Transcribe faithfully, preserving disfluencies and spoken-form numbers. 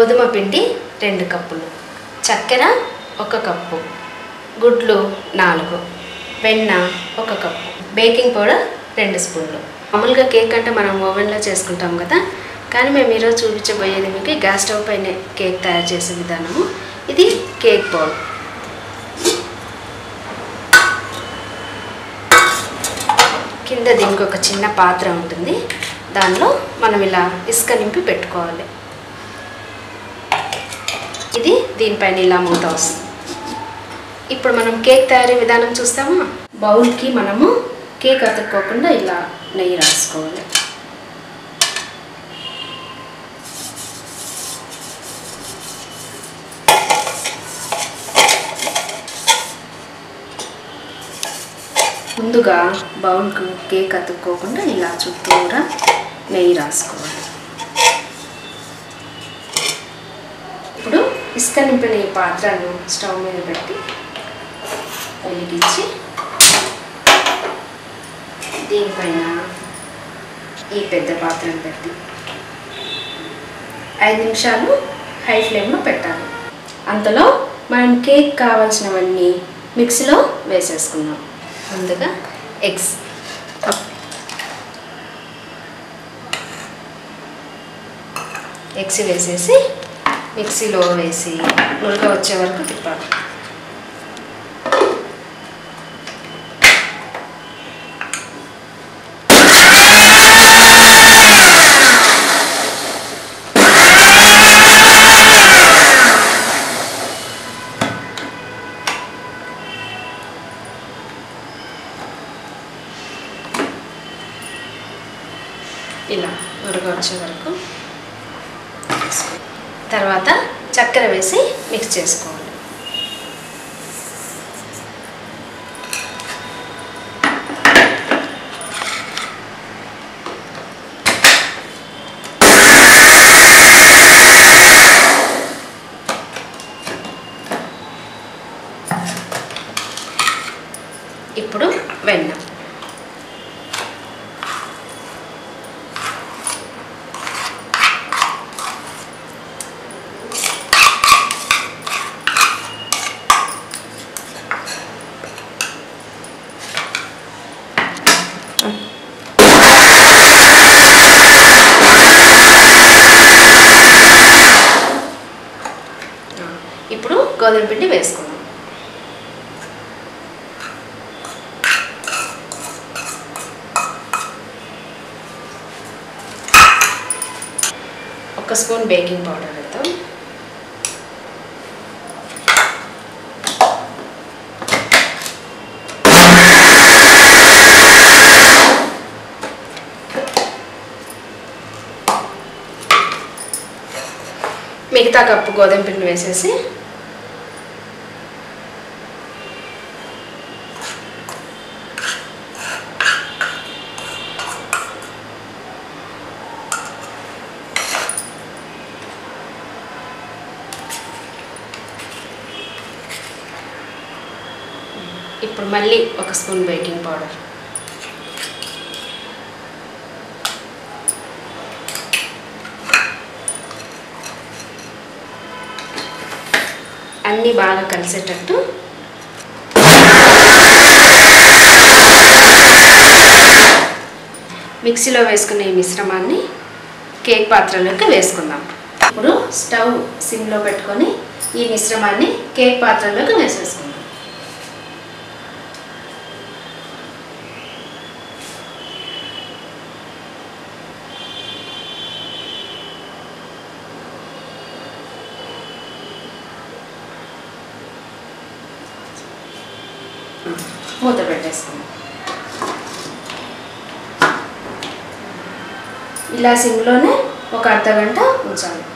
గోధుమ పిండి రెండు కప్పులు, చక్కెర ఒక కప్పు, గుడ్లు నాలుగు, వెన్న ఒక కప్పు, బేకింగ్ పౌడర్ రెండు స్పూన్లు. మామూలుగా కేక్ అంటే మనం ఓవెన్లో చేసుకుంటాం కదా, కానీ మేము ఈరోజు చూపించబోయేది మీకు గ్యాస్ స్టవ్ పైన కేక్ తయారు చేసే విధానము. ఇది కేక్ బౌల్. కింద దీనికి ఒక చిన్న పాత్ర ఉంటుంది, దానిలో మనం ఇలా ఇసుక నింపి పెట్టుకోవాలి. ఇది దీనిపైన ఇలా మూత వస్తుంది. ఇప్పుడు మనం కేక్ తయారీ విధానం చూస్తామా. బౌల్కి మనము కేక్ అతుక్కోకుండా ఇలా నెయ్యి రాసుకోవాలి. ముందుగా బౌల్కు కేక్ అతుక్కోకుండా ఇలా చుట్టూరా నెయ్యి రాసుకోవాలి. ఇప్పుడు ఇసుక నింపిన ఈ పాత్రను స్టవ్ మీద పెట్టి వెలిగించి దీనిపైన ఈ పెద్ద పాత్రను పెట్టి ఐదు నిమిషాలు హై ఫ్లేమ్లో పెట్టాలి. అంతలో మనం కేక్ కావాల్సినవన్నీ మిక్సీలో వేసేసుకుందాం. ముందుగా ఎగ్స్, ఎగ్స్ వేసేసి మిక్సీలో వేసి నురగ వచ్చే వరకు తిప్పాలి. ఇలా నురగ వచ్చే వరకు. తర్వాత చక్కెర వేసి మిక్స్ చేసుకోవాలి. ఇప్పుడు వెన్న, ఇప్పుడు గోధుమ పిండి వేసుకుందాం. ఒక స్పూన్ బేకింగ్ పౌడర్ వేద్దాం. మిగతా కప్పు గోధుమ పిండి వేసేసి ఇప్పుడు మళ్ళీ ఒక స్పూన్ బేకింగ్ పౌడర్, అన్నీ బాగా కలిసేటట్టు మిక్సీలో వేసుకునే ఈ మిశ్రమాన్ని కేక్ పాత్రలోకి వేసుకుందాం. ఇప్పుడు స్టవ్ సిమ్లో పెట్టుకొని ఈ మిశ్రమాన్ని కేక్ పాత్రలోకి వేసేసుకుందాం. మూత పెట్టేసుకుందాం. ఇలా సిమ్లోనే ఒక అర్ధ గంట ఉంచాలి.